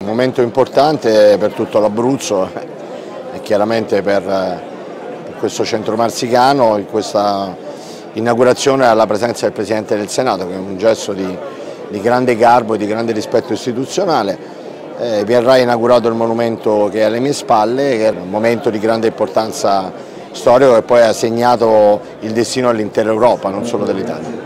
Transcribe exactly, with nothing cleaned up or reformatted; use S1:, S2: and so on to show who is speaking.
S1: Un momento importante per tutto l'Abruzzo e chiaramente per, per questo centro marsicano, in questa inaugurazione alla presenza del Presidente del Senato, che è un gesto di, di grande garbo e di grande rispetto istituzionale. Eh, verrà inaugurato il monumento che è alle mie spalle, che è un momento di grande importanza storica che poi ha segnato il destino dell'intera Europa, non solo dell'Italia.